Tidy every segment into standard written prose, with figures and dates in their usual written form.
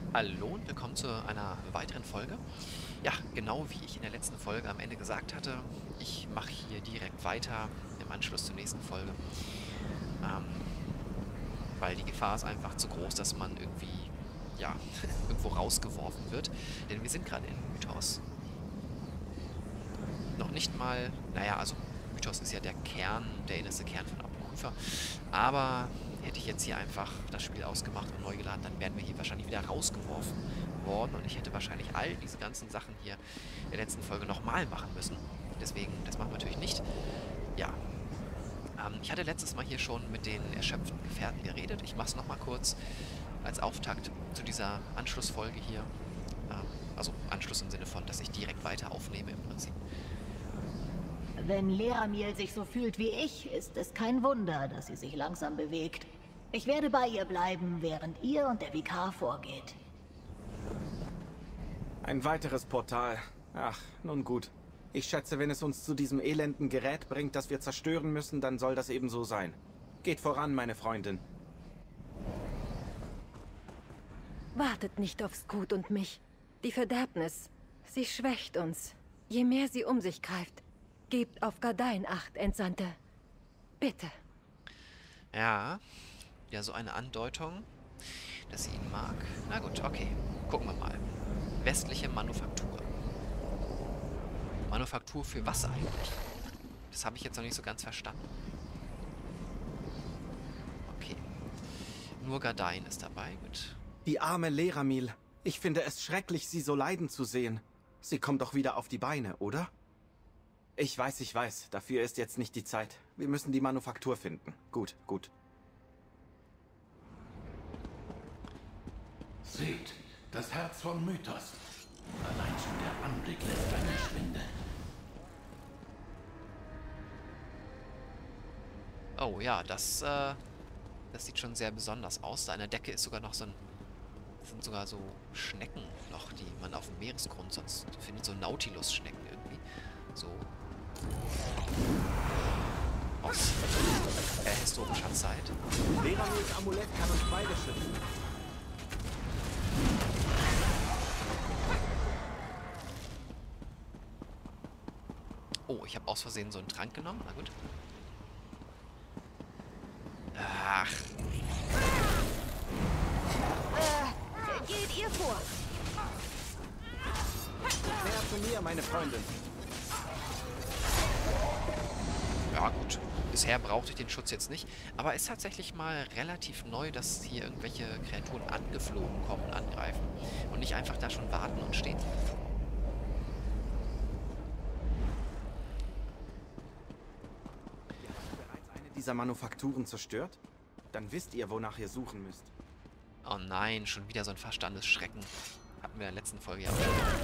Hallo und willkommen zu einer weiteren Folge. Ja, genau wie ich in der letzten Folge am Ende gesagt hatte, ich mache hier direkt weiter im Anschluss zur nächsten Folge, ähm, weil die Gefahr ist einfach zu groß, dass man irgendwie, ja, irgendwo rausgeworfen wird. Denn wir sind gerade in Mythos. Noch nicht mal, naja, also Mythos ist ja der Kern, der innerste Kern von Apokrypha, aber hätte ich jetzt hier einfach das Spiel ausgemacht und neu geladen, dann wären wir hier wahrscheinlich wieder rausgeworfen worden und ich hätte wahrscheinlich all diese ganzen Sachen hier in der letzten Folge nochmal machen müssen. Deswegen, das machen wir natürlich nicht. Ja, ich hatte letztes Mal hier schon mit den erschöpften Gefährten geredet. Ich mache es nochmal kurz als Auftakt zu dieser Anschlussfolge hier. Also Anschluss im Sinne von, dass ich direkt weiter aufnehme im Prinzip. Wenn Leramil sich so fühlt wie ich, ist es kein Wunder, dass sie sich langsam bewegt. Ich werde bei ihr bleiben, während ihr und der Vikar vorgeht. Ein weiteres Portal. Ach, nun gut. Ich schätze, wenn es uns zu diesem elenden Gerät bringt, das wir zerstören müssen, dann soll das eben so sein. Geht voran, meine Freundin. Wartet nicht auf Scoot und mich. Die Verderbnis, sie schwächt uns. Je mehr sie um sich greift. Gebt auf Gardain Acht, Entsandte. Bitte. Ja, ja, so eine Andeutung, dass sie ihn mag. Na gut, okay. Gucken wir mal. Westliche Manufaktur. Manufaktur für was eigentlich? Das habe ich jetzt noch nicht so ganz verstanden. Okay. Nur Gardain ist dabei, gut. Die arme Leramil. Ich finde es schrecklich, sie so leiden zu sehen. Sie kommt doch wieder auf die Beine, oder? Ich weiß. Dafür ist jetzt nicht die Zeit. Wir müssen die Manufaktur finden. Gut. Seht, das Herz von Mythos. Allein schon der Anblick lässt einen schwindeln. Oh ja, das sieht schon sehr besonders aus. Da an der Decke ist sogar noch sind sogar so Schnecken noch, die man auf dem Meeresgrund sonst findet. So Nautilus-Schnecken irgendwie. So aus historischer Zeit. Leramils Amulett kann uns beide schützen. Oh, ich habe aus Versehen so einen Trank genommen. Na gut. Ach. Geht ihr vor? Näher zu mir, meine Freundin. Ja gut, bisher brauchte ich den Schutz jetzt nicht. Aber ist tatsächlich mal relativ neu, dass hier irgendwelche Kreaturen angeflogen kommen und angreifen. Und nicht einfach da schon warten und stehen. Ihr habt bereits eine dieser Manufakturen zerstört? Dann wisst ihr, wonach ihr suchen müsst. Oh nein, schon wieder so ein Verstandesschrecken. Hatten wir in der letzten Folge ja auch.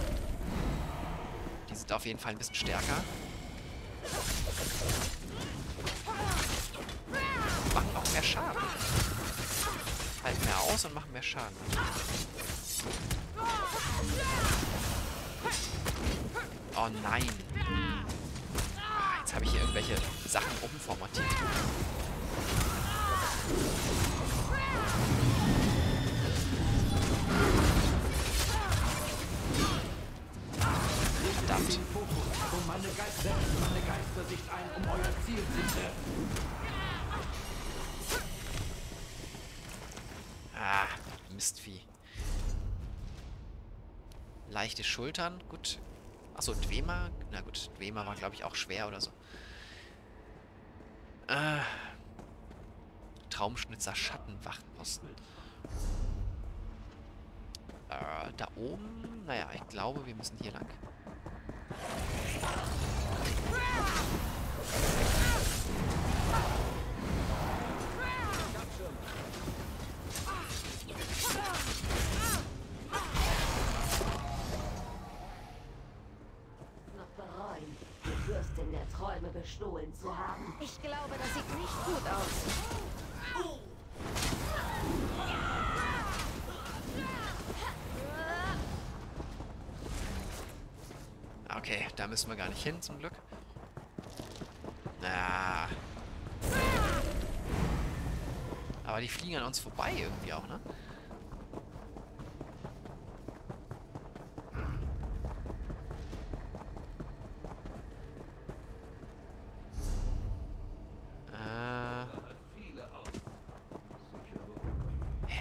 Die sind auf jeden Fall ein bisschen stärker. Machen auch mehr Schaden. Halten mehr aus und machen mehr Schaden. Oh nein. Ah, jetzt habe ich hier irgendwelche Sachen umformatiert. Verdammt. Und meine Geistersicht ein, um euer Ziel zu treffen. Ah, Mistvieh. Leichte Schultern, gut. Achso, Dwemer. Na gut, Dwemer war, glaube ich, auch schwer oder so. Traumschnitzer Schattenwachtposten. Da oben, naja, ich glaube, wir müssen hier lang. Noch bereuen, die Fürstin der Träume bestohlen zu haben. Ich glaube, das sieht nicht gut aus. Okay, da müssen wir gar nicht hin, zum Glück. Ah. Aber die fliegen an uns vorbei irgendwie auch, ne?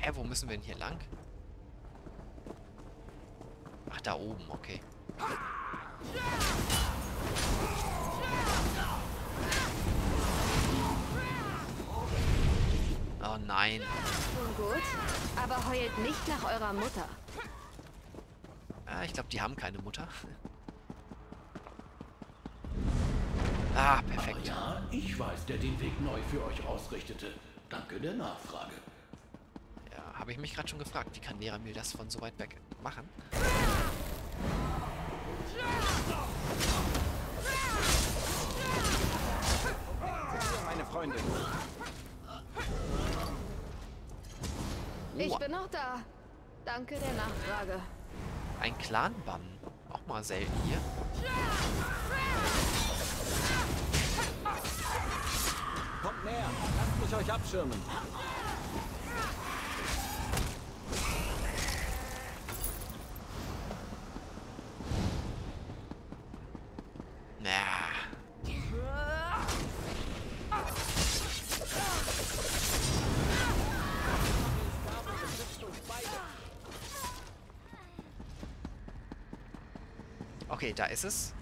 Hä, wo müssen wir denn hier lang? Ach, da oben, okay. Oh nein. Nun gut, aber heult nicht nach eurer Mutter. Ah, ich glaube, die haben keine Mutter. Ah, perfekt. Ja, ich weiß, der den Weg neu für euch ausrichtete. Danke der Nachfrage. Ja, habe ich mich gerade schon gefragt, wie kann Leramil das von so weit weg machen? Meine Freundin. Ich Oh, bin noch da. Danke der Nachfrage. ein Clan-Bann. Auch mal selten hier. Kommt näher. Lasst mich euch abschirmen. Na. Okay, da ist es.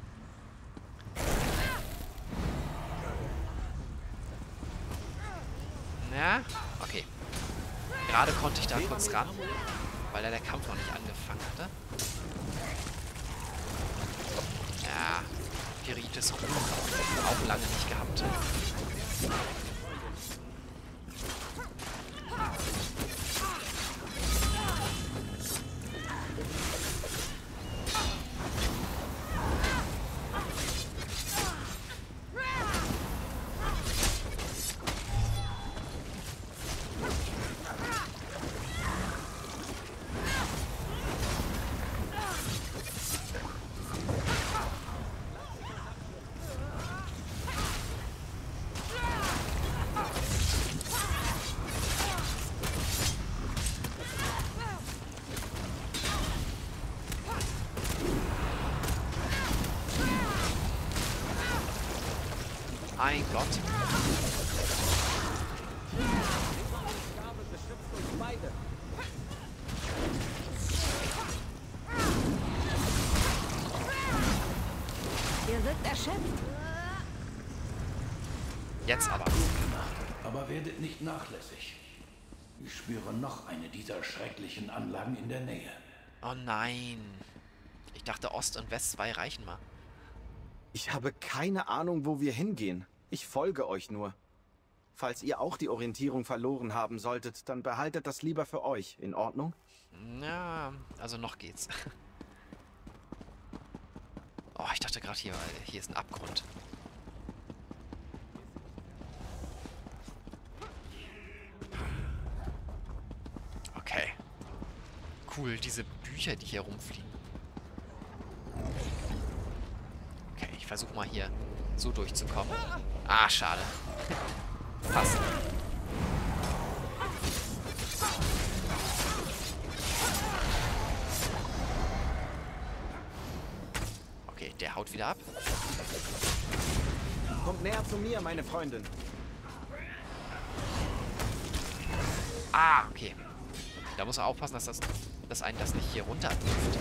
Ja, okay. Gerade konnte ich da kurz ran, weil da der Kampf noch nicht angefangen hatte. Ja, Pirites Ruhm auch lange nicht gehabt. Mein Gott. Ihr wirkt erschöpft. Jetzt aber. Aber werdet nicht nachlässig. Ich spüre noch eine dieser schrecklichen Anlagen in der Nähe. Oh nein. Ich dachte, Ost und West 2 reichen mal. Ich habe keine Ahnung, wo wir hingehen. Ich folge euch nur. Falls ihr auch die Orientierung verloren haben solltet, dann behaltet das lieber für euch. In Ordnung? Ja, also noch geht's. Oh, ich dachte gerade, hier ist ein Abgrund. Okay. Cool, diese Bücher, die hier rumfliegen. Okay, ich versuche mal hier so durchzukommen. Ah, schade. Passt. Okay, der haut wieder ab. Kommt näher zu mir, meine Freundin. Ah, okay. Da muss man aufpassen, dass einen das nicht hier runterwirft.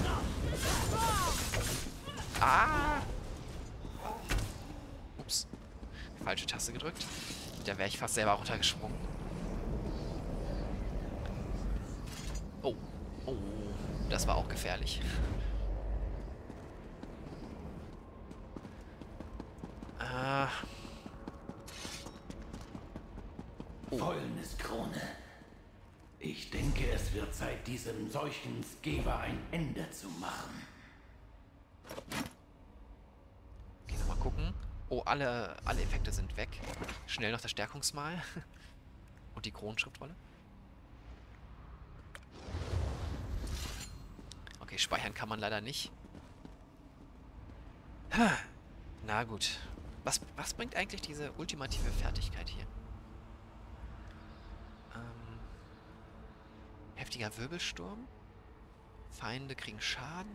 Ah! Ups. Falsche Taste gedrückt. Da wäre ich fast selber runtergesprungen. Oh. Oh. Das war auch gefährlich. Fäulniskrone. Ich denke, es wird Zeit, diesem Seuchensgeber ein Ende zu machen. Okay, nochmal gucken. Oh, alle Effekte sind weg. Schnell noch das Stärkungsmal. Und die Kronenschriftrolle. Okay, speichern kann man leider nicht. Na gut. Was bringt eigentlich diese ultimative Fertigkeit hier? Heftiger Wirbelsturm. Feinde kriegen Schaden.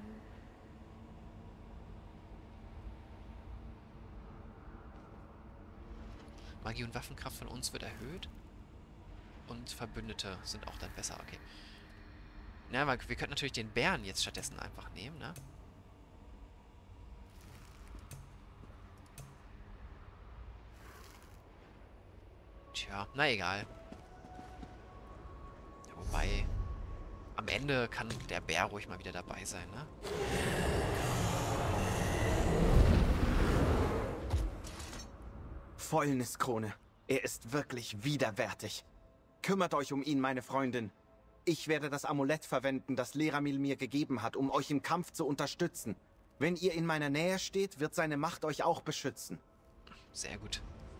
Magie und Waffenkraft von uns wird erhöht. und Verbündete sind auch dann besser. Okay. Na, aber wir könnten natürlich den Bären jetzt stattdessen einfach nehmen, ne? Tja, na egal. Ja, wobei, am Ende kann der Bär ruhig mal wieder dabei sein, ne? Fäulniskrone. Er ist wirklich widerwärtig. Kümmert euch um ihn, meine Freundin. Ich werde das Amulett verwenden, das Leramil mir gegeben hat, um euch im Kampf zu unterstützen. Wenn ihr in meiner Nähe steht, wird seine Macht euch auch beschützen. Sehr gut.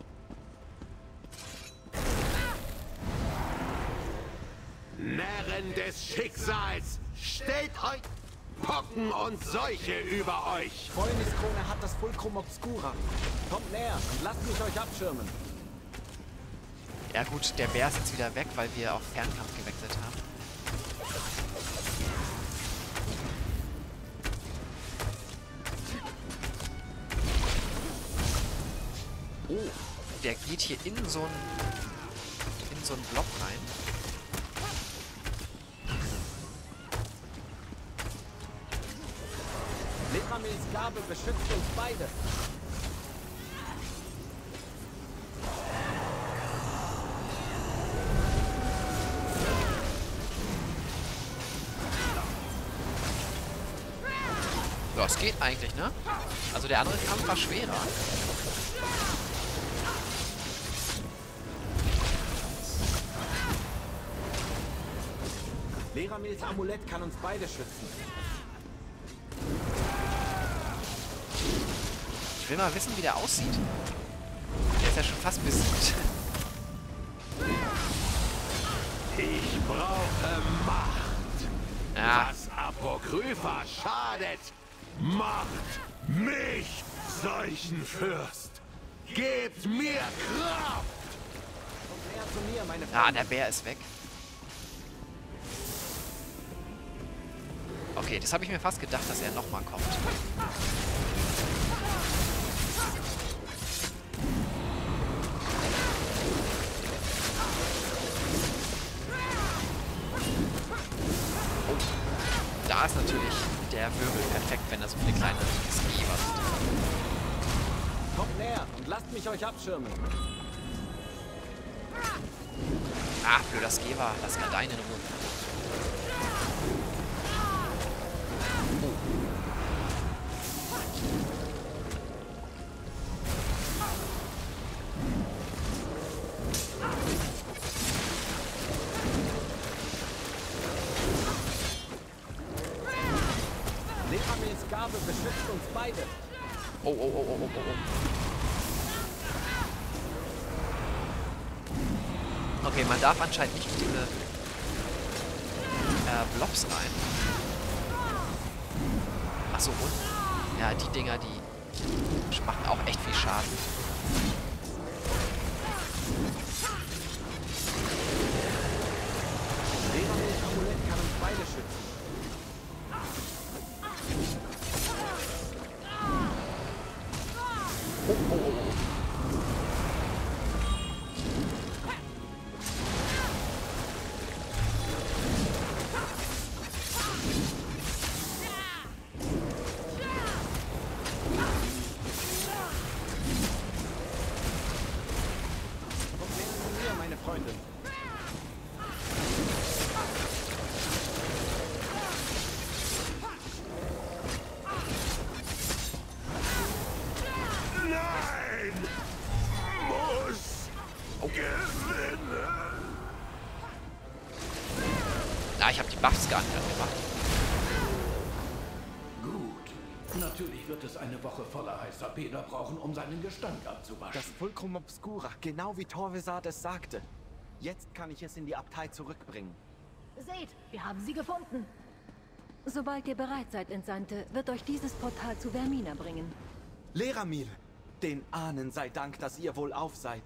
Närren des Schicksals, stellt euch Pocken und Seuche über euch! Fäulniskrone hat das Fulcrum Obscura. Kommt näher und lasst mich euch abschirmen. Ja gut, der Bär ist jetzt wieder weg, weil wir auf Fernkampf gewechselt haben. Oh, der geht hier in so einen Block rein. Leramils Gabe beschützt uns beide. Ja, es geht eigentlich, ne? Also der andere Kampf war schwerer. Leramils Amulett kann uns beide schützen. Ich will mal wissen, wie der aussieht. Der ist ja schon fast besiegt. Ich brauche Macht. Ja, Was Apokrypha schadet, macht mich Seuchenfürst. Gebt mir Kraft! Kommt näher zu mir, meine ah, Freunde. der Bär ist weg. Okay, das habe ich mir fast gedacht, dass er nochmal kommt. Da ist natürlich der Wirbel perfekt, wenn er so viele kleine Geber sind. Kommt näher und lasst mich euch abschirmen. Ah, blöder Skewer, lass Gardein in Ruhe. Leramils Gabe beschützt uns beide. Oh, oh, oh, oh, oh, oh. Okay, man darf anscheinend nicht in diese Blobs rein. Achso, und? Ja, die Dinger, die machen auch echt viel Schaden. Leramils Amulett kann uns beide schützen. Kommt näher zu mir, meine Freundin. Nein! Muss gewinnen! Ah, ich habe die Buffs gar nicht angemacht. Gut. Natürlich wird es eine Woche voller heißer Bäder brauchen, um seinen Gestank abzuwaschen. Das Fulcrum Obscura, genau wie Torvesat es sagte. Jetzt kann ich es in die Abtei zurückbringen. Seht, wir haben sie gefunden. Sobald ihr bereit seid, Entsandte, wird euch dieses Portal zu Vermina bringen. Leramil, den Ahnen sei Dank, dass ihr wohlauf seid.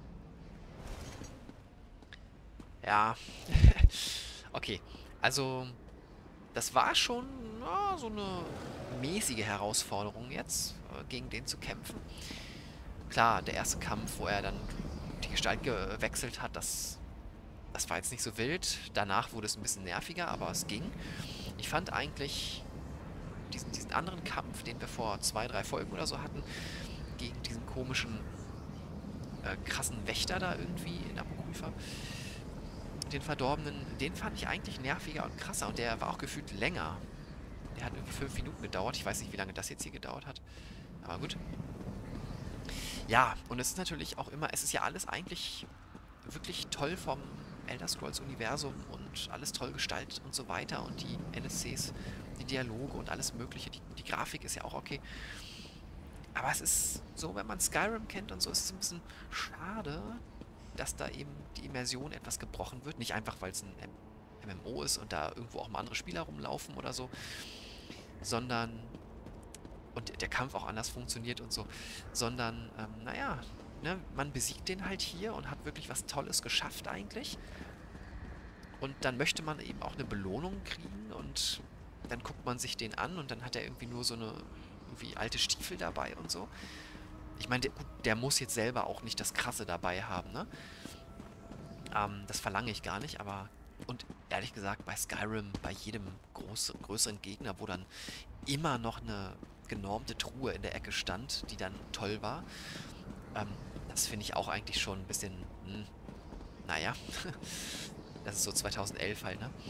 Ja. Okay, also das war schon so eine mäßige Herausforderung jetzt, gegen den zu kämpfen. Klar, der erste Kampf, wo er dann die Gestalt gewechselt hat, das Das war jetzt nicht so wild. Danach wurde es ein bisschen nerviger, aber es ging. Ich fand eigentlich diesen anderen Kampf, den wir vor 2, 3 Folgen oder so hatten, gegen diesen komischen, krassen Wächter da irgendwie in Apokrypha, den Verdorbenen, den fand ich eigentlich nerviger und krasser. Und der war auch gefühlt länger. Der hat irgendwie 5 Minuten gedauert. Ich weiß nicht, wie lange das jetzt hier gedauert hat. Aber gut. Ja, und es ist natürlich auch immer, es ist ja alles eigentlich wirklich toll vom Elder Scrolls Universum und alles toll gestaltet und so weiter. Und die NSCs, die Dialoge und alles Mögliche. Die Grafik ist ja auch okay. Aber es ist so, wenn man Skyrim kennt und so, ist es ein bisschen schade, dass da eben die Immersion etwas gebrochen wird. Nicht einfach, weil es ein MMO ist und da irgendwo auch mal andere Spieler rumlaufen oder so, sondern, und der Kampf auch anders funktioniert und so, sondern, naja, ne, man besiegt den halt hier und hat wirklich was Tolles geschafft eigentlich. Und dann möchte man eben auch eine Belohnung kriegen und dann guckt man sich den an und dann hat er irgendwie nur so eine irgendwie alte Stiefel dabei und so. Ich meine, der muss jetzt selber auch nicht das Krasse dabei haben, ne? Das verlange ich gar nicht, aber... Und ehrlich gesagt, bei Skyrim, bei jedem größeren Gegner, wo dann immer noch eine genormte Truhe in der Ecke stand, die dann toll war, das finde ich auch eigentlich schon ein bisschen... naja, das ist so 2011 halt, ne?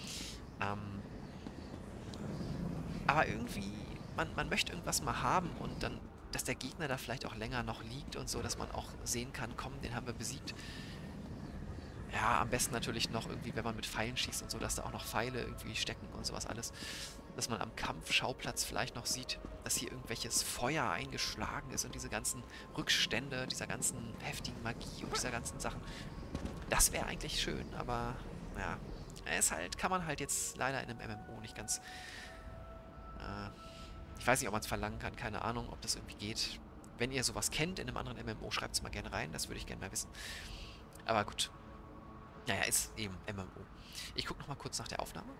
Aber irgendwie, man möchte irgendwas mal haben und dann, dass der Gegner da vielleicht auch länger noch liegt und so, dass man auch sehen kann, komm, den haben wir besiegt. Ja, am besten natürlich noch irgendwie, wenn man mit Pfeilen schießt und so, dass da auch noch Pfeile irgendwie stecken und sowas alles. Dass man am Kampfschauplatz vielleicht noch sieht, dass hier irgendwelches Feuer eingeschlagen ist und diese ganzen Rückstände, dieser ganzen heftigen Magie und dieser ganzen Sachen. Das wäre eigentlich schön, aber ja, es halt, kann man halt jetzt leider in einem MMO nicht ganz... ich weiß nicht, ob man es verlangen kann, keine Ahnung, ob das irgendwie geht. Wenn ihr sowas kennt in einem anderen MMO, schreibt es mal gerne rein, das würde ich gerne mal wissen. Aber gut. Naja, ist eben MMO. Ich gucke nochmal kurz nach der Aufnahme.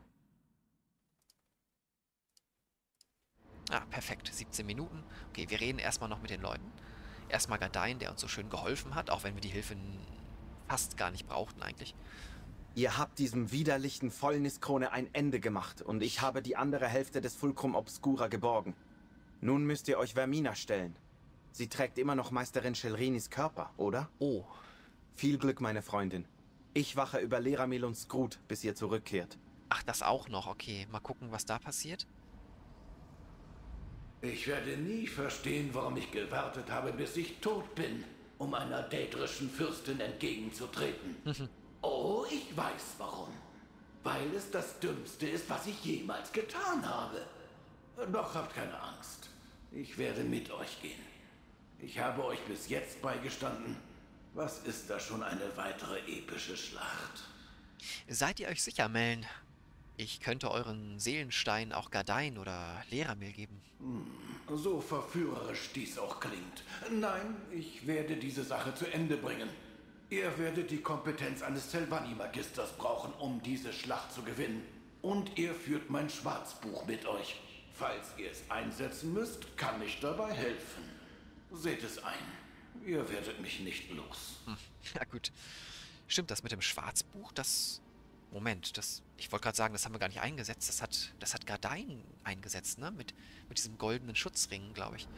Ah, perfekt. 17 Minuten. Okay, wir reden erstmal noch mit den Leuten. Erstmal Gardein, der uns so schön geholfen hat, auch wenn wir die Hilfe fast gar nicht brauchten eigentlich. Ihr habt diesem widerlichen Fäulniskrone ein Ende gemacht und ich habe die andere Hälfte des Fulcrum Obscura geborgen. Nun müsst ihr euch Vermina stellen. Sie trägt immer noch Meisterin Shelrinis Körper, oder? Oh. Viel Glück, meine Freundin. Ich wache über Leramil und Skrut, bis ihr zurückkehrt. Ach, das auch noch. Okay, mal gucken, was da passiert. Ich werde nie verstehen, warum ich gewartet habe, bis ich tot bin, um einer daedrischen Fürstin entgegenzutreten. Oh, ich weiß warum. Weil es das Dümmste ist, was ich jemals getan habe. Doch habt keine Angst. Ich werde mit euch gehen. Ich habe euch bis jetzt beigestanden. Was ist da schon eine weitere epische Schlacht? Seid ihr euch sicher, Meln? Ich könnte euren Seelenstein auch Gardein oder Leramil geben. So verführerisch dies auch klingt. Nein, ich werde diese Sache zu Ende bringen. Ihr werdet die Kompetenz eines Telvanni-Magisters brauchen, um diese Schlacht zu gewinnen. Und ihr führt mein Schwarzbuch mit euch. Falls ihr es einsetzen müsst, kann ich dabei helfen. Seht es ein. Ihr werdet mich nicht los. Ja gut. Stimmt, das mit dem Schwarzbuch, das... Moment, ich wollte gerade sagen, das haben wir gar nicht eingesetzt. Das hat Gardein eingesetzt, ne? Mit diesem goldenen Schutzring, glaube ich.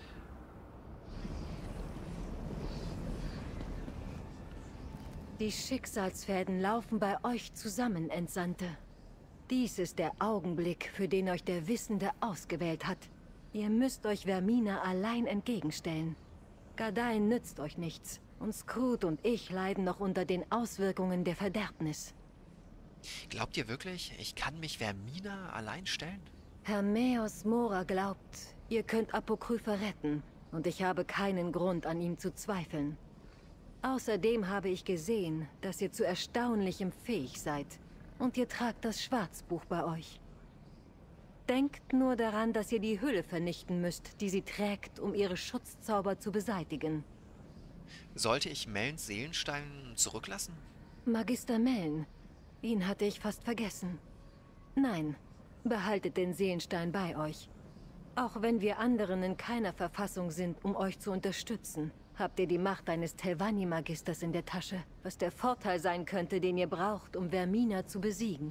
Die Schicksalsfäden laufen bei euch zusammen, Entsandte. Dies ist der Augenblick, für den euch der Wissende ausgewählt hat. Ihr müsst euch Vermina allein entgegenstellen. Gardein nützt euch nichts. Und Skrut und ich leiden noch unter den Auswirkungen der Verderbnis. Glaubt ihr wirklich, ich kann mich Vermina allein stellen? Hermeos Mora glaubt, ihr könnt Apokrypha retten. Und ich habe keinen Grund, an ihm zu zweifeln. Außerdem habe ich gesehen, dass ihr zu Erstaunlichem fähig seid. Und ihr tragt das Schwarzbuch bei euch. Denkt nur daran, dass ihr die Hülle vernichten müsst, die sie trägt, um ihre Schutzzauber zu beseitigen. Sollte ich Melns Seelenstein zurücklassen? Magister Meln, ihn hatte ich fast vergessen. Nein, behaltet den Seelenstein bei euch. Auch wenn wir anderen in keiner Verfassung sind, um euch zu unterstützen, Habt ihr die Macht eines Telvanni-Magisters in der Tasche, was der Vorteil sein könnte, den ihr braucht, um Vermina zu besiegen?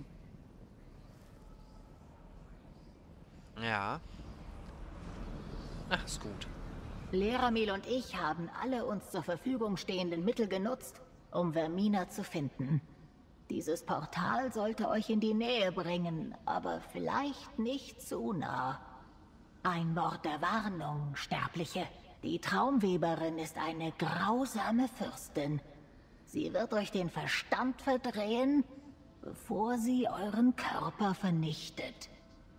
Ja. Ach, ist gut. Leramil und ich haben alle uns zur Verfügung stehenden Mittel genutzt, um Vermina zu finden. Dieses Portal sollte euch in die Nähe bringen, aber vielleicht nicht zu nah. Ein Wort der Warnung, Sterbliche. Die Traumweberin ist eine grausame Fürstin. Sie wird euch den Verstand verdrehen, bevor sie euren Körper vernichtet.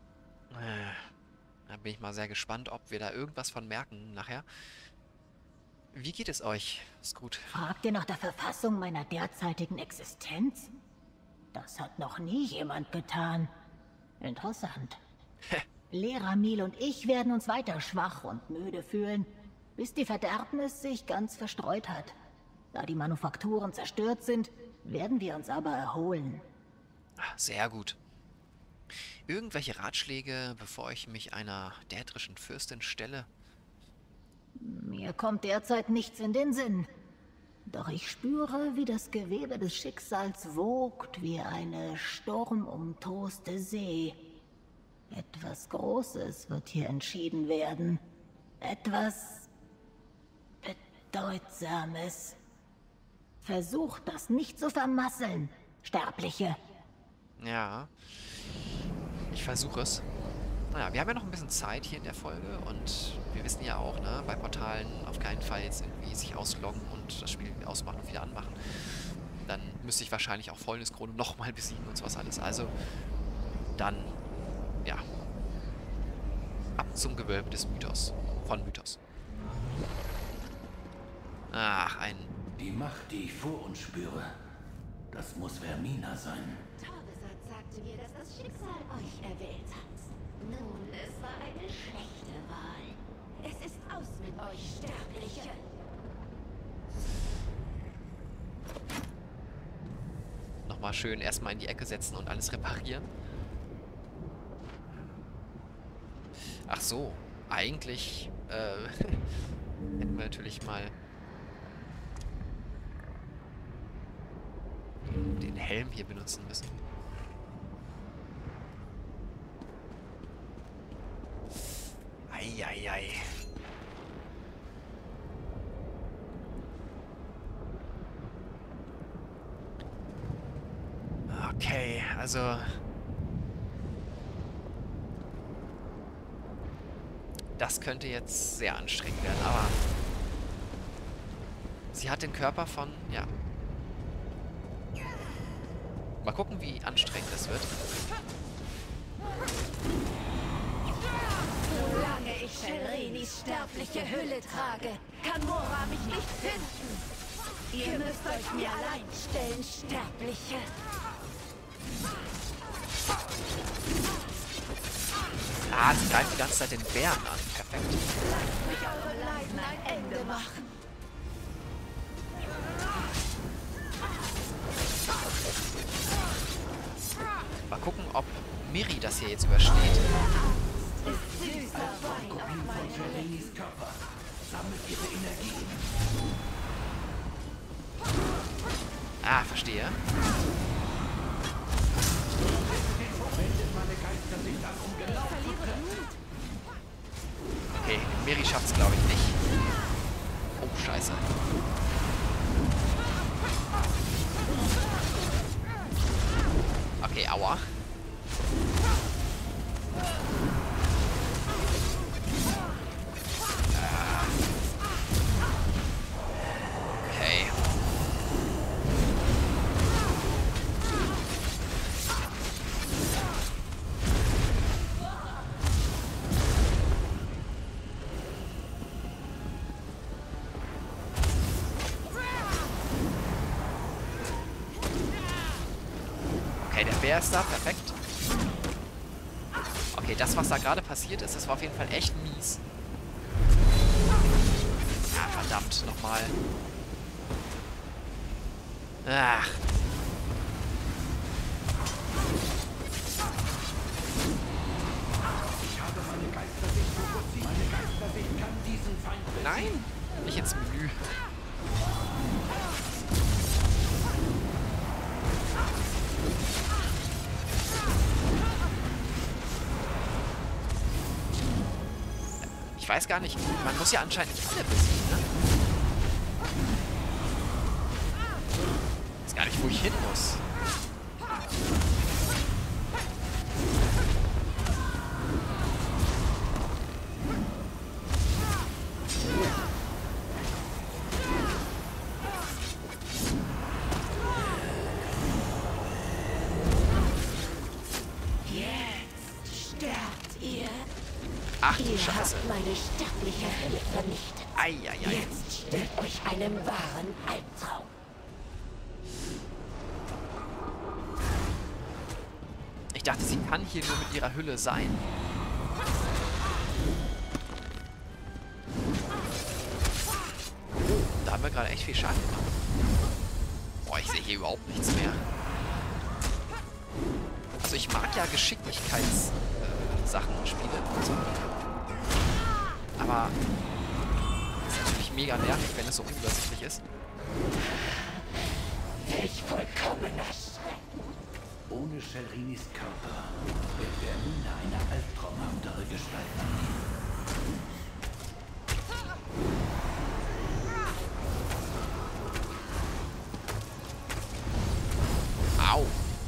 Da bin ich mal sehr gespannt, ob wir da irgendwas von merken nachher. Wie geht es euch? Ist gut. Fragt ihr nach der Verfassung meiner derzeitigen Existenz? Das hat noch nie jemand getan. Interessant. Leramil und ich werden uns weiter schwach und müde fühlen, bis die Verderbnis sich ganz verstreut hat. Da die Manufakturen zerstört sind, werden wir uns aber erholen. Sehr gut. Irgendwelche Ratschläge, bevor ich mich einer dädrischen Fürstin stelle? Mir kommt derzeit nichts in den Sinn. Doch ich spüre, wie das Gewebe des Schicksals wogt wie eine sturmumtoste See. Etwas Großes wird hier entschieden werden. Etwas Bedeutsames. Versucht das nicht zu vermasseln, Sterbliche. Ja. Ich versuche es. Naja, wir haben ja noch ein bisschen Zeit hier in der Folge und wir wissen ja auch, ne, bei Portalen auf keinen Fall jetzt irgendwie sich ausloggen und das Spiel ausmachen und wieder anmachen. Dann müsste ich wahrscheinlich auch Fäulniskrone nochmal besiegen und sowas alles. Also, dann, ja. Ab zum Gewölbe des Mythos. Von Mythos. Ach, ein... Die Macht, die ich vor uns spüre, das muss Vermina sein. Torbesat sagte mir, dass das Schicksal euch erwählt hat. Nun, es war eine schlechte Wahl. Es ist aus mit euch, Sterbliche. Nochmal schön erstmal in die Ecke setzen und alles reparieren. Ach so, eigentlich hätten wir natürlich mal den Helm hier benutzen müssen. Eieiei. Okay, also... Das könnte jetzt sehr anstrengend werden, aber... Sie hat den Körper von... Ja. Mal gucken, wie anstrengend das wird. Solange ich Shelrenis sterbliche Hülle trage, kann Mora mich nicht finden. Ihr müsst euch mir allein stellen, Sterbliche. Ah, sie greift die ganze Zeit den Bären an. Perfekt. Lasst mich eurem Leiden ein Ende machen. Mal gucken, ob Miri das hier jetzt übersteht. Süßer Wein auf meine Shelrenis Körper sammelt ihre Energie. Ah, verstehe. Okay, Miri schafft's, glaube ich, nicht. Oh, scheiße. Okay, aua. Okay. Okay, der Bär ist da, perfekt. Okay, das, was da gerade passiert ist, das war auf jeden Fall echt mies. Ah, verdammt, nochmal. Ach. Ich habe meine Geistersicht fokussiert. Meine Geistersicht kann diesen Feind besiegen. Nein, nicht ins Menü. Ich weiß gar nicht, man muss ja anscheinend nicht alle besiegen, ne? Ich weiß gar nicht, wo ich hin muss. Ach du Ihr Scheiße. habt meine sterbliche Hölle vernichtet. Eieiei. Jetzt stellt euch einem wahren Albtraum. Ich dachte, sie kann hier nur mit ihrer Hülle sein. Da haben wir gerade echt viel Schaden gemacht. Boah, ich sehe hier überhaupt nichts mehr. Also ich mag ja Geschicklichkeitssachen und Spiele und so. Aber ist natürlich mega nervig, wenn es so unübersichtlich ist. Welch vollkommener Schrecken. Ohne Shelrinis Körper wird Vermina eine albtraumhaftere Gestalt annehmen. Au.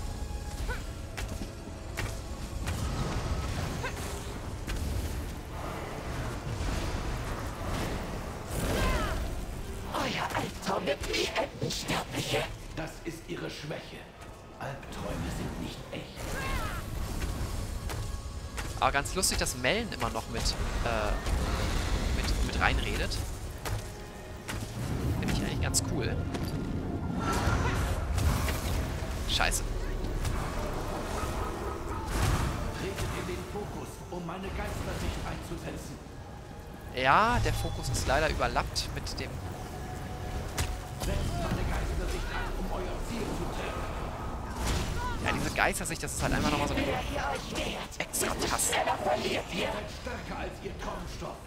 Euer Albtraum wird nie enden, Sterbliche. Das ist ihre Schwäche. Albträume sind nicht echt. Aber ganz lustig, dass Mellen immer noch mit reinredet. Finde ich eigentlich ganz cool. Scheiße. Tretet in den Fokus, um meine Geistersicht einzusetzen. Ja, der Fokus ist leider überlappt mit dem... Setzt meine Geistersicht ein, um euer Ziel zu treffen. Ja, diese Geistersicht, das ist halt einfach nochmal so eine Wer ihr euch wehrt, extra Taste. schneller verliert ihr. Ihr seid stärker als ihr Traumstoff.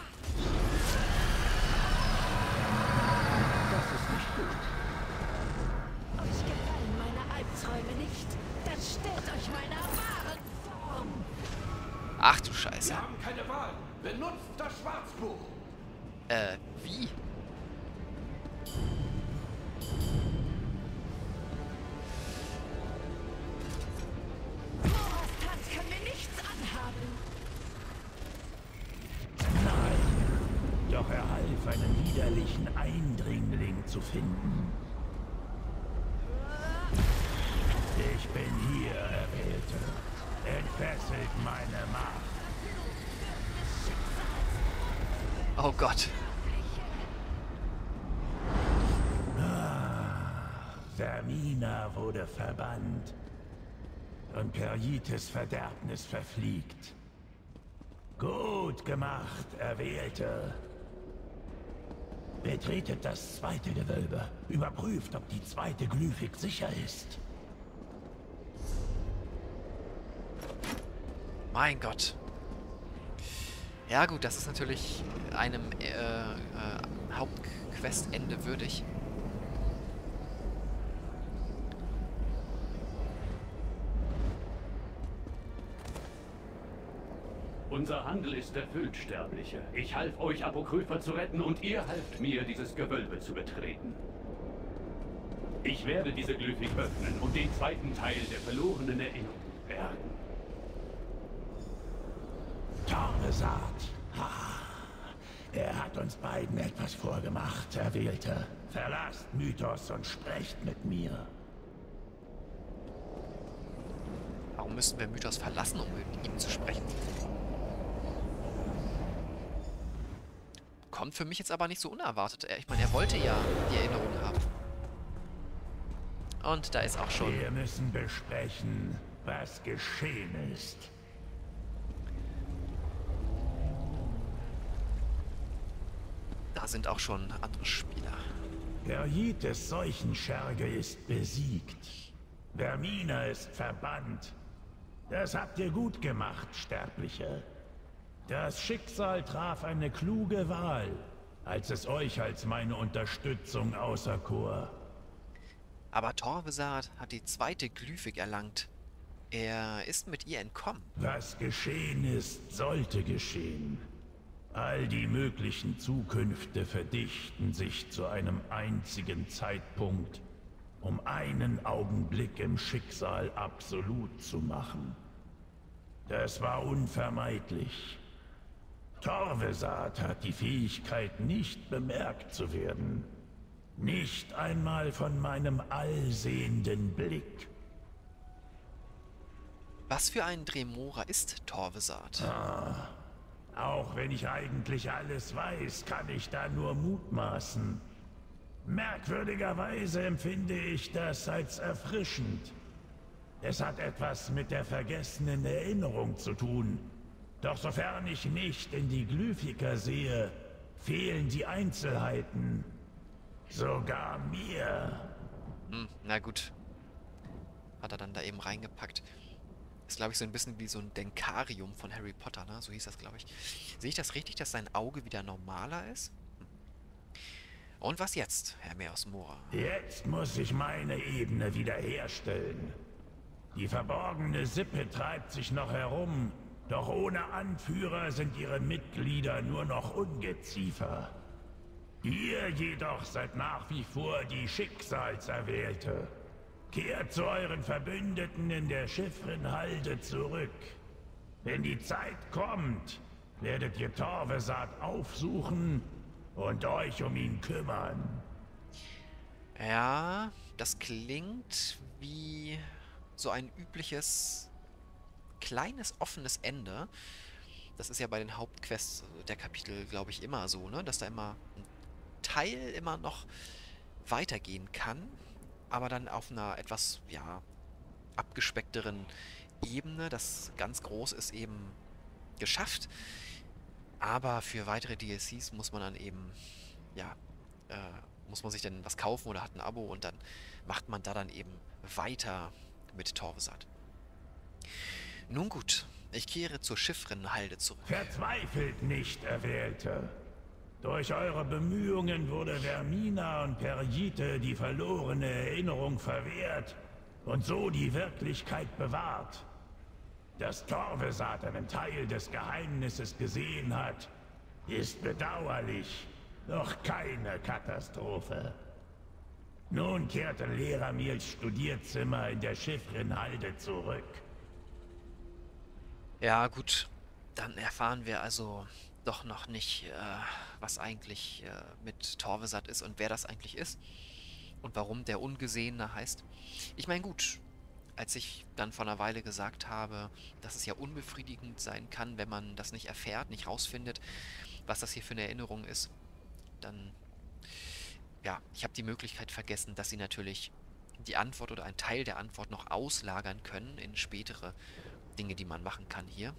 Das ist nicht gut. Euch gefallen meine Albträume nicht. Dann stellt euch meiner wahren Form. Ach du Scheiße. Wir haben keine Wahl. Benutzt das Schwarzbuch. Wie? Moras Tanz kann mir nichts anhaben. Doch er half, einen widerlichen Eindringling zu finden. Ich bin hier, Erwählte. Entfesselt meine Macht. Oh Gott. Vermina wurde verbannt. Und Perjites Verderbnis verfliegt. Gut gemacht, Erwählte. Betretet das zweite Gewölbe. Überprüft, ob die zweite Glyphik sicher ist. Mein Gott. Ja gut, das ist natürlich einem Hauptquestende würdig. Unser Handel ist erfüllt, Sterbliche. Ich half euch, Apokrypha zu retten und ihr halft mir, dieses Gewölbe zu betreten. Ich werde diese Glyphik öffnen und den zweiten Teil der verlorenen Erinnerung bergen. Tormesat. Er hat uns beiden etwas vorgemacht, Erwählte. Verlasst Mythos und sprecht mit mir. Warum müssten wir Mythos verlassen, um mit ihm zu sprechen? Kommt für mich jetzt aber nicht so unerwartet. Ich meine, er wollte ja die Erinnerung haben. Und da ist auch schon... Wir müssen besprechen, was geschehen ist. Da sind auch schon andere Spieler. Perjites Seuchenscherge ist besiegt. Vermina ist verbannt. Das habt ihr gut gemacht, Sterbliche. Das Schicksal traf eine kluge Wahl, als es euch als meine Unterstützung auserkor. Aber Torvesat hat die zweite Glyphik erlangt. Er ist mit ihr entkommen. Was geschehen ist, sollte geschehen. All die möglichen Zukünfte verdichten sich zu einem einzigen Zeitpunkt, um einen Augenblick im Schicksal absolut zu machen. Das war unvermeidlich. Torvesat hat die Fähigkeit, nicht bemerkt zu werden. Nicht einmal von meinem allsehenden Blick. Was für ein Dremora ist Torvesat? Auch wenn ich eigentlich alles weiß, kann ich da nur mutmaßen. Merkwürdigerweise empfinde ich das als erfrischend. Es hat etwas mit der vergessenen Erinnerung zu tun. Doch sofern ich nicht in die Glyphiker sehe, fehlen die Einzelheiten. Sogar mir. Na gut. Hat er dann da eben reingepackt. Ist, glaube ich, so ein bisschen wie so ein Denkarium von Harry Potter, ne? So hieß das, glaube ich. Sehe ich das richtig, dass sein Auge wieder normaler ist? Und was jetzt, Herr Meos Mora? Jetzt muss ich meine Ebene wiederherstellen. Die verborgene Sippe treibt sich noch herum, doch ohne Anführer sind ihre Mitglieder nur noch Ungeziefer. Ihr jedoch seid nach wie vor die Schicksalserwählte. Kehrt zu euren Verbündeten in der Chiffrenhalde zurück. Wenn die Zeit kommt, werdet ihr Torvesat aufsuchen und euch um ihn kümmern. Ja, das klingt wie so ein übliches kleines offenes Ende. Das ist ja bei den Hauptquests der Kapitel, glaube ich, immer so, ne? Dass da immer ein Teil immer noch weitergehen kann, aber dann auf einer etwas, ja, abgespeckteren Ebene. Das ganz groß ist eben geschafft. Aber für weitere DLCs muss man dann eben, ja, muss man sich dann was kaufen oder hat ein Abo und dann macht man da dann eben weiter mit Torvesat. Nun gut, ich kehre zur Chiffrenhalde zurück. Verzweifelt nicht, Erwählte. Durch eure Bemühungen wurde Vermina und Perjite die verlorene Erinnerung verwehrt und so die Wirklichkeit bewahrt. Dass Torvesat einen Teil des Geheimnisses gesehen hat, ist bedauerlich, doch keine Katastrophe. Nun kehrte Leramils Studierzimmer in der Chiffrenhalde zurück. Ja gut, dann erfahren wir also doch noch nicht, was eigentlich mit Torvesat ist und wer das eigentlich ist und warum der Ungesehene heißt. Ich meine gut, als ich dann vor einer Weile gesagt habe, dass es ja unbefriedigend sein kann, wenn man das nicht erfährt, nicht rausfindet, was das hier für eine Erinnerung ist, dann, ja, ich habe die Möglichkeit vergessen, dass sie natürlich die Antwort oder einen Teil der Antwort noch auslagern können in spätere Dinge, die man machen kann hier.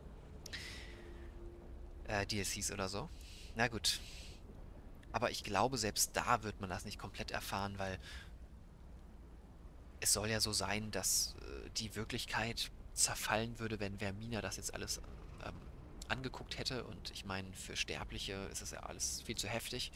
DLCs oder so. Na gut. Aber ich glaube, selbst da wird man das nicht komplett erfahren, weil es soll ja so sein, dass die Wirklichkeit zerfallen würde, wenn Vermina das jetzt alles angeguckt hätte. Und ich meine, für Sterbliche ist es ja alles viel zu heftig.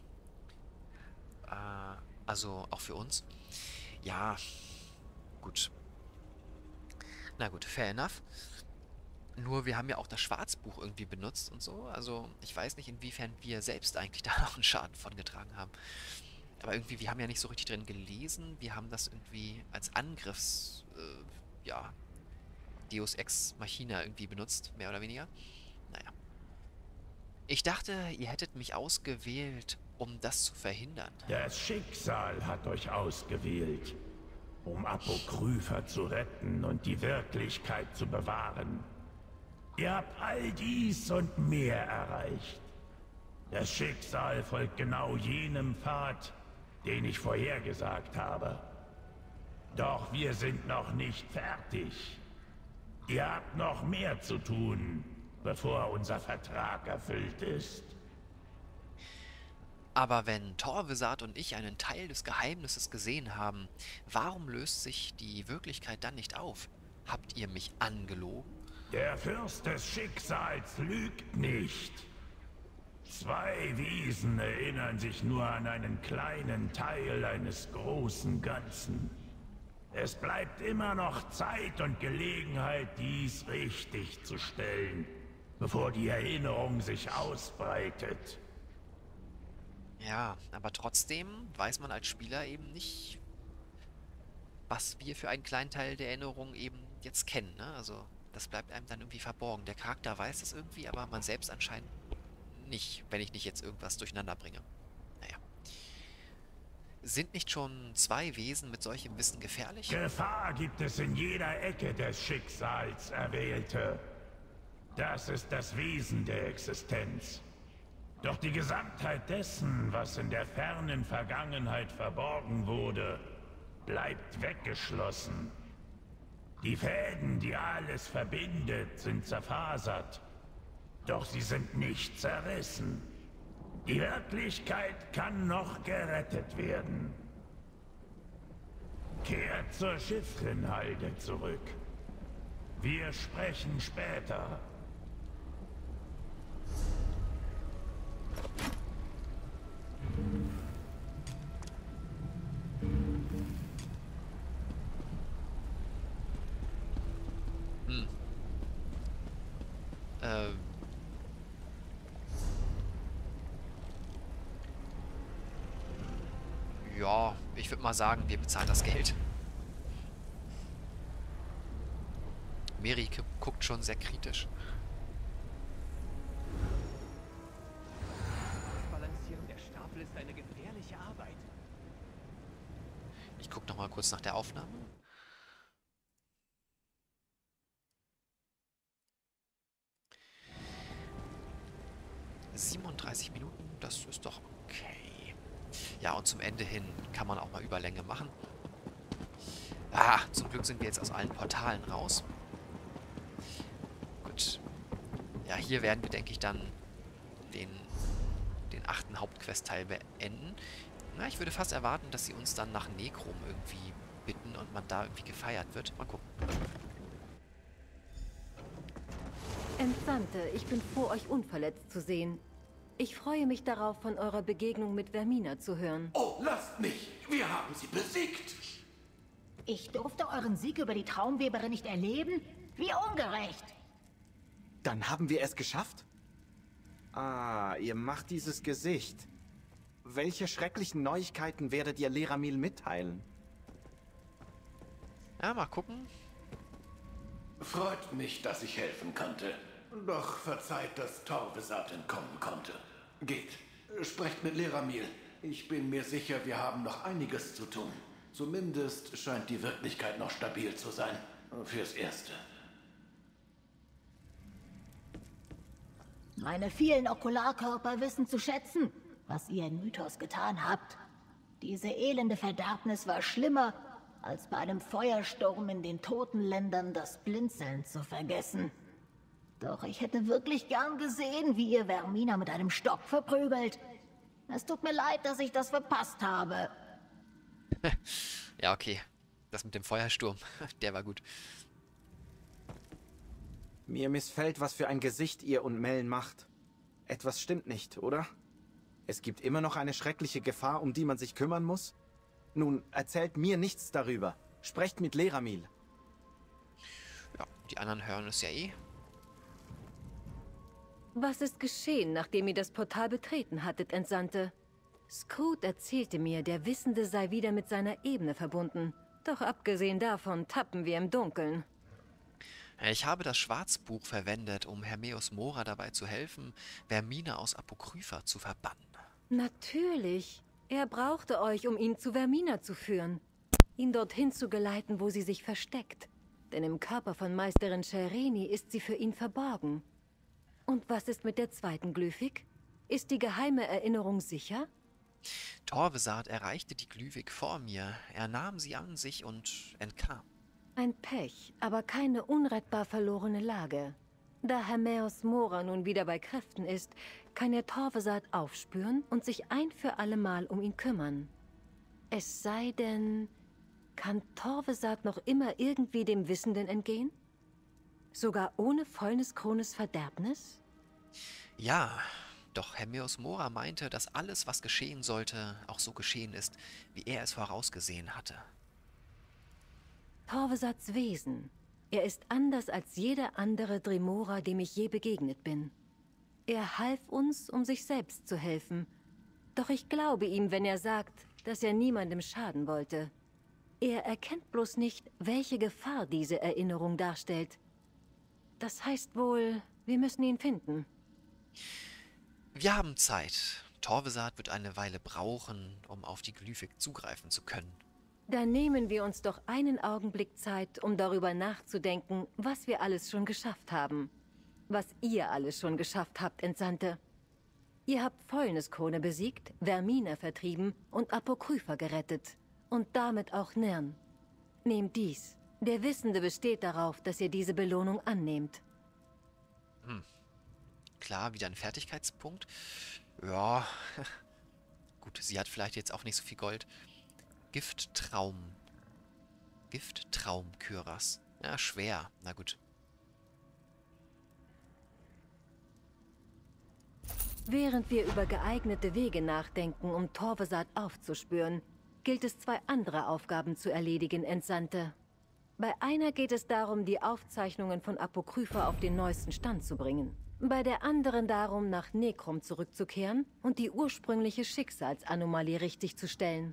Also auch für uns. Ja, gut. Na gut, fair enough. Nur wir haben ja auch das Schwarzbuch irgendwie benutzt und so. Also ich weiß nicht, inwiefern wir selbst eigentlich da noch einen Schaden von getragen haben. Aber irgendwie, wir haben ja nicht so richtig drin gelesen. Wir haben das irgendwie als Angriffs... ja, Deus Ex Machina irgendwie benutzt, mehr oder weniger. Naja. Ich dachte, ihr hättet mich ausgewählt, um das zu verhindern. Das Schicksal hat euch ausgewählt, um Apokrypha zu retten und die Wirklichkeit zu bewahren. Ihr habt all dies und mehr erreicht. Das Schicksal folgt genau jenem Pfad, den ich vorhergesagt habe. Doch wir sind noch nicht fertig. Ihr habt noch mehr zu tun, bevor unser Vertrag erfüllt ist. Aber wenn Torvesat und ich einen Teil des Geheimnisses gesehen haben, warum löst sich die Wirklichkeit dann nicht auf? Habt ihr mich angelogen? Der Fürst des Schicksals lügt nicht. Zwei Wesen erinnern sich nur an einen kleinen Teil eines großen Ganzen. Es bleibt immer noch Zeit und Gelegenheit, dies richtig zu stellen. bevor die Erinnerung sich ausbreitet. Ja, aber trotzdem weiß man als Spieler eben nicht, was wir für einen kleinen Teil der Erinnerung eben jetzt kennen, ne? Also, das bleibt einem dann irgendwie verborgen. Der Charakter weiß es irgendwie, aber man selbst anscheinend nicht, wenn ich nicht jetzt irgendwas durcheinander bringe. Naja. Sind nicht schon 2 Wesen mit solchem Wissen gefährlich? Gefahr gibt es in jeder Ecke des Schicksals, Erwählte. Das ist das Wesen der Existenz. Doch die Gesamtheit dessen, was in der fernen Vergangenheit verborgen wurde, bleibt weggeschlossen. Die Fäden, die alles verbindet, sind zerfasert. Doch sie sind nicht zerrissen. Die Wirklichkeit kann noch gerettet werden. Kehrt zur Schiffrinhalde zurück. Wir sprechen später. Ja, ich würde mal sagen, wir bezahlen das Geld. Miri guckt schon sehr kritisch. Das Balancieren der Stapel ist eine gefährliche Arbeit. Ich gucke noch mal kurz nach der Aufnahme. ...37 Minuten, das ist doch okay. Ja, und zum Ende hin kann man auch mal Überlänge machen. Ah, zum Glück sind wir jetzt aus allen Portalen raus. Gut. Ja, hier werden wir, denke ich, dann den 8. Hauptquest-Teil beenden. Na, ich würde fast erwarten, dass sie uns dann nach Necrom irgendwie bitten und man da irgendwie gefeiert wird. Mal gucken. Entsandte, ich bin froh, euch unverletzt zu sehen. Ich freue mich darauf, von eurer Begegnung mit Vermina zu hören. Oh, lasst mich! Wir haben sie besiegt! Ich durfte euren Sieg über die Traumweberin nicht erleben? Wie ungerecht! Dann haben wir es geschafft? Ah, ihr macht dieses Gesicht. Welche schrecklichen Neuigkeiten werdet ihr Leramil mitteilen? Ja, mal gucken. Freut mich, dass ich helfen konnte. Doch verzeiht, dass Torvesat entkommen konnte. Geht, sprecht mit Leramil. Ich bin mir sicher, wir haben noch einiges zu tun. Zumindest scheint die Wirklichkeit noch stabil zu sein. Fürs Erste. Meine vielen Okularkörper wissen zu schätzen, was ihr in Mythos getan habt. Diese elende Verderbnis war schlimmer, als bei einem Feuersturm in den Totenländern das Blinzeln zu vergessen. Doch ich hätte wirklich gern gesehen, wie ihr Vermina mit einem Stock verprügelt. Es tut mir leid, dass ich das verpasst habe. Ja, okay. Das mit dem Feuersturm, der war gut. Mir missfällt, was für ein Gesicht ihr und Mellen macht. Etwas stimmt nicht, oder? Es gibt immer noch eine schreckliche Gefahr, um die man sich kümmern muss? Nun, erzählt mir nichts darüber. Sprecht mit Leramil. Ja, die anderen hören es ja eh. Was ist geschehen, nachdem ihr das Portal betreten hattet, Entsandte? Skrut erzählte mir, der Wissende sei wieder mit seiner Ebene verbunden. Doch abgesehen davon tappen wir im Dunkeln. Ich habe das Schwarzbuch verwendet, um Hermeus Mora dabei zu helfen, Vermina aus Apokrypha zu verbannen. Natürlich. Er brauchte euch, um ihn zu Vermina zu führen. Ihn dorthin zu geleiten, wo sie sich versteckt. Denn im Körper von Meisterin Shereni ist sie für ihn verborgen. Und was ist mit der zweiten Glyphik? Ist die geheime Erinnerung sicher? Torvesat erreichte die Glyphik vor mir. Er nahm sie an sich und entkam. Ein Pech, aber keine unrettbar verlorene Lage. Da Hermeus Mora nun wieder bei Kräften ist, kann er Torvesat aufspüren und sich ein für allemal um ihn kümmern. Es sei denn, kann Torvesat noch immer irgendwie dem Wissenden entgehen? Sogar ohne Fäulniskrones Verderbnis? Ja, doch Hermeus Mora meinte, dass alles, was geschehen sollte, auch so geschehen ist, wie er es vorausgesehen hatte. Torvesats Wesen. Er ist anders als jeder andere Dremora, dem ich je begegnet bin. Er half uns, um sich selbst zu helfen. Doch ich glaube ihm, wenn er sagt, dass er niemandem schaden wollte. Er erkennt bloß nicht, welche Gefahr diese Erinnerung darstellt. Das heißt wohl, wir müssen ihn finden. Wir haben Zeit. Torvesat wird eine Weile brauchen, um auf die Glyphik zugreifen zu können. Dann nehmen wir uns doch einen Augenblick Zeit, um darüber nachzudenken, was wir alles schon geschafft haben. Was ihr alles schon geschafft habt, Entsandte. Ihr habt Fäulniskone besiegt, Vermina vertrieben und Apokrypha gerettet. Und damit auch Nirn. Nehmt dies. Der Wissende besteht darauf, dass ihr diese Belohnung annehmt. Klar, wieder ein Fertigkeitspunkt. Ja, gut, sie hat vielleicht jetzt auch nicht so viel Gold. Gifttraum. Gifttraum Kyras. Ja, schwer. Na gut. Während wir über geeignete Wege nachdenken, um Torvesat aufzuspüren, gilt es 2 andere Aufgaben zu erledigen, Entsandte. Bei einer geht es darum, die Aufzeichnungen von Apokrypha auf den neuesten Stand zu bringen. Bei der anderen darum, nach Necrom zurückzukehren und die ursprüngliche Schicksalsanomalie richtigzustellen.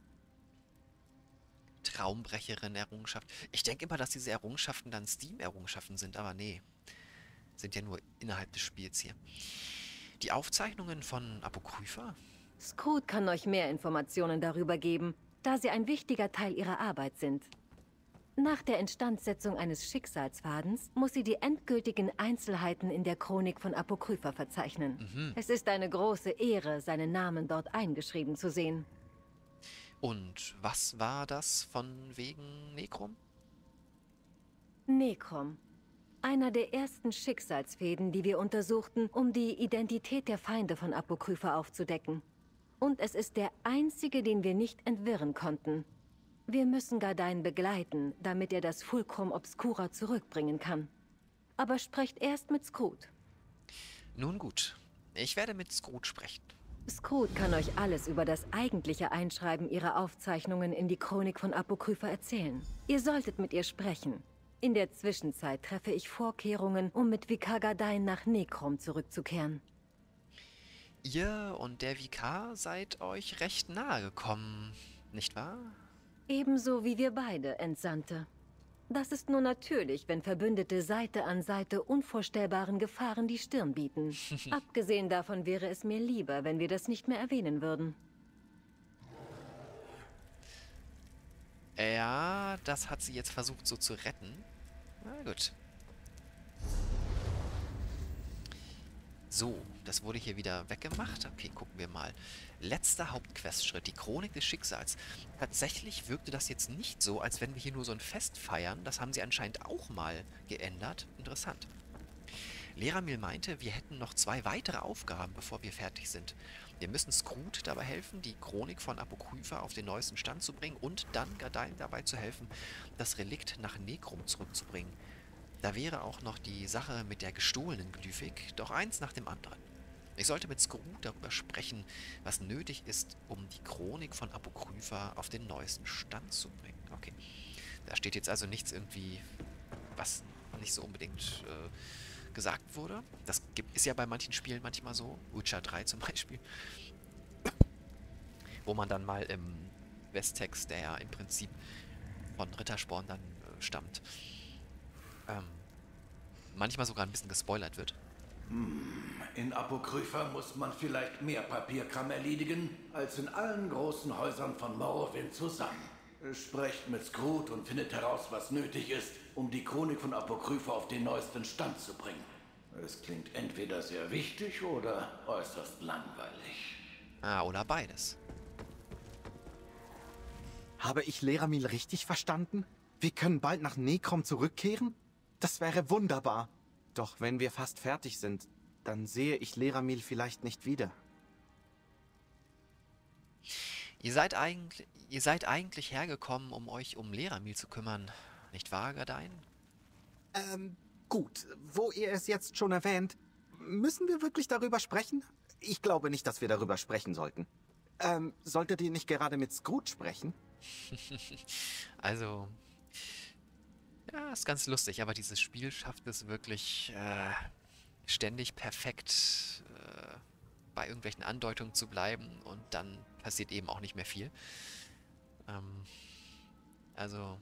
Traumbrecherin-Errungenschaft. Ich denke immer, dass diese Errungenschaften dann Steam-Errungenschaften sind, aber nee. Sind ja nur innerhalb des Spiels hier. Die Aufzeichnungen von Apokrypha? Skrut kann euch mehr Informationen darüber geben, da sie ein wichtiger Teil ihrer Arbeit sind. Nach der Instandsetzung eines Schicksalsfadens muss sie die endgültigen Einzelheiten in der Chronik von Apokrypha verzeichnen. Es ist eine große Ehre, seinen Namen dort eingeschrieben zu sehen. Und was war das von wegen Necrom? Necrom. Einer der ersten Schicksalsfäden, die wir untersuchten, um die Identität der Feinde von Apokrypha aufzudecken. Und es ist der einzige, den wir nicht entwirren konnten. Wir müssen Gardein begleiten, damit er das Fulcrum Obscura zurückbringen kann. Aber sprecht erst mit Skrut. Nun gut, ich werde mit Skrut sprechen. Skrut kann euch alles über das eigentliche Einschreiben ihrer Aufzeichnungen in die Chronik von Apokrypha erzählen. Ihr solltet mit ihr sprechen. In der Zwischenzeit treffe ich Vorkehrungen, um mit Vikar Gardein nach Necrom zurückzukehren. Ihr und der Vikar seid euch recht nahe gekommen, nicht wahr? Ebenso wie wir beide, Entsandte. Das ist nur natürlich, wenn Verbündete Seite an Seite unvorstellbaren Gefahren die Stirn bieten. Abgesehen davon wäre es mir lieber, wenn wir das nicht mehr erwähnen würden. Ja, das hat sie jetzt versucht so zu retten. Na gut. So, das wurde hier wieder weggemacht. Okay, gucken wir mal. Letzter Hauptquestschritt, die Chronik des Schicksals. Tatsächlich wirkte das jetzt nicht so, als wenn wir hier nur so ein Fest feiern. Das haben sie anscheinend auch mal geändert. Interessant. Leramil meinte, wir hätten noch 2 weitere Aufgaben, bevor wir fertig sind. Wir müssen Skrut dabei helfen, die Chronik von Apokrypha auf den neuesten Stand zu bringen und dann Gardein dabei zu helfen, das Relikt nach Necrom zurückzubringen. Da wäre auch noch die Sache mit der gestohlenen Glyphik, doch eins nach dem anderen. Ich sollte mit Skrut darüber sprechen, was nötig ist, um die Chronik von Apokrypha auf den neuesten Stand zu bringen. Okay, da steht jetzt also nichts irgendwie, was nicht so unbedingt gesagt wurde. Das ist ja bei manchen Spielen manchmal so, Witcher 3 zum Beispiel, wo man dann mal im Westtext, der ja im Prinzip von Rittersporn dann stammt, manchmal sogar ein bisschen gespoilert wird. In Apokrypha muss man vielleicht mehr Papierkram erledigen, als in allen großen Häusern von Morrowind zusammen. Sprecht mit Skrut und findet heraus, was nötig ist, um die Chronik von Apokrypha auf den neuesten Stand zu bringen. Es klingt entweder sehr wichtig oder äußerst langweilig. Ah, oder beides. Habe ich Leramil richtig verstanden? Wir können bald nach Necrom zurückkehren? Das wäre wunderbar. Doch wenn wir fast fertig sind, dann sehe ich Leramil vielleicht nicht wieder. Ihr seid eigentlich hergekommen, um euch um Leramil zu kümmern, nicht wahr, Gardein? Gut. Wo ihr es jetzt schon erwähnt, müssen wir wirklich darüber sprechen? Ich glaube nicht, dass wir darüber sprechen sollten. Solltet ihr nicht gerade mit Skrut sprechen? Also, Ja, ist ganz lustig, aber dieses Spiel schafft es wirklich ständig perfekt bei irgendwelchen Andeutungen zu bleiben und dann passiert eben auch nicht mehr viel. Also,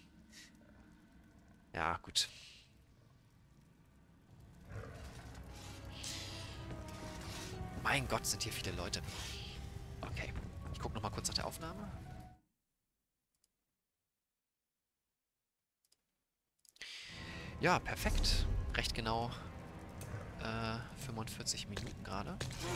ja, gut. Mein Gott, sind hier viele Leute. Okay, ich gucke nochmal kurz nach der Aufnahme. Ja, perfekt. Recht genau 45 Minuten gerade.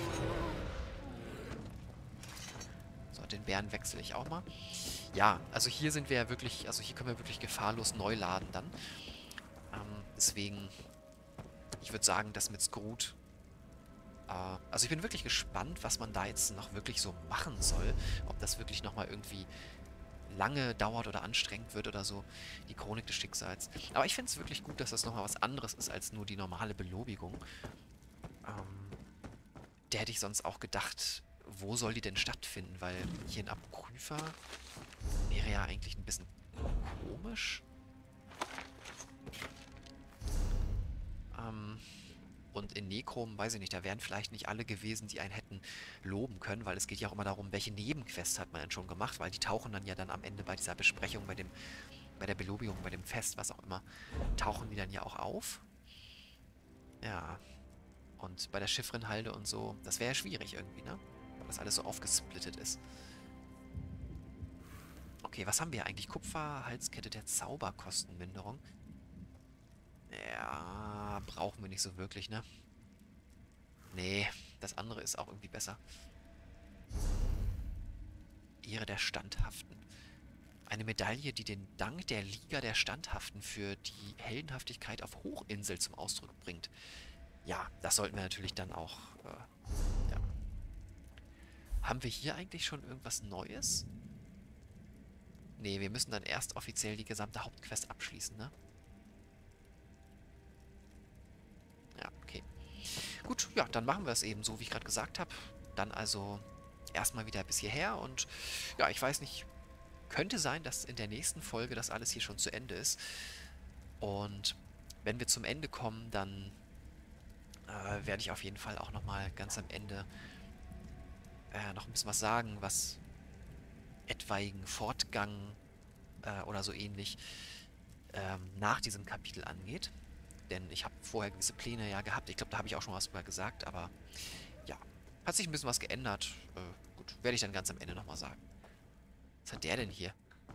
So, den Bären wechsle ich auch mal. Ja, also hier sind wir ja wirklich, also hier können wir wirklich gefahrlos neu laden dann. Deswegen, ich würde sagen, das mit Skrut. Also ich bin wirklich gespannt, was man da jetzt noch wirklich so machen soll. Ob das wirklich nochmal irgendwie lange dauert oder anstrengend wird oder so. Die Chronik des Schicksals. Aber ich finde es wirklich gut, dass das nochmal was anderes ist als nur die normale Belobigung. Der hätte ich sonst auch gedacht, wo soll die denn stattfinden? Weil hier in Apokrypha wäre ja eigentlich ein bisschen komisch. Und in Necrom, weiß ich nicht, da wären vielleicht nicht alle gewesen, die einen hätten loben können, weil es geht ja auch immer darum, welche Nebenquests hat man denn schon gemacht, weil die tauchen dann ja dann am Ende bei dieser Besprechung, bei der Belobigung, bei dem Fest, was auch immer, tauchen die dann ja auch auf. Ja. Und bei der Chiffrenhalde und so, das wäre ja schwierig irgendwie, ne? Weil das alles so aufgesplittet ist. Okay, was haben wir eigentlich? Kupfer, Halskette der Zauberkostenminderung. Ja, brauchen wir nicht so wirklich, ne? Nee, das andere ist auch irgendwie besser. Ehre der Standhaften. Eine Medaille, die den Dank der Liga der Standhaften für die Heldenhaftigkeit auf Hochinsel zum Ausdruck bringt. Ja, das sollten wir natürlich dann auch, ja. Haben wir hier eigentlich schon irgendwas Neues? Nee, wir müssen dann erst offiziell die gesamte Hauptquest abschließen, ne? Ja, okay. Gut, ja, dann machen wir es eben so, wie ich gerade gesagt habe. Dann also erstmal wieder bis hierher und ja, ich weiß nicht, könnte sein, dass in der nächsten Folge das alles hier schon zu Ende ist. Und wenn wir zum Ende kommen, dann werde ich auf jeden Fall auch nochmal ganz am Ende noch ein bisschen was sagen, was etwaigen Fortgang oder so ähnlich nach diesem Kapitel angeht. Denn ich habe vorher gewisse Pläne ja gehabt. Ich glaube, da habe ich auch schon was drüber gesagt, aber ja, hat sich ein bisschen was geändert. Gut, werde ich dann ganz am Ende nochmal sagen. Was hat der denn hier?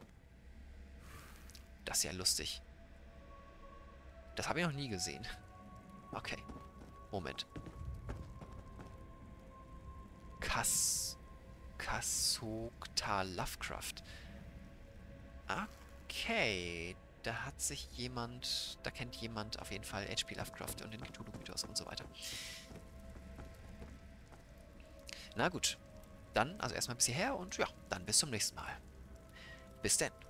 Das ist ja lustig. Das habe ich noch nie gesehen. Okay. Moment. Kasokta Lovecraft. Okay. Da hat sich jemand, da kennt jemand auf jeden Fall H.P. Lovecraft und den Cthulhu-Mythos und so weiter. Na gut. Dann also erstmal bis hierher und ja, dann bis zum nächsten Mal. Bis denn.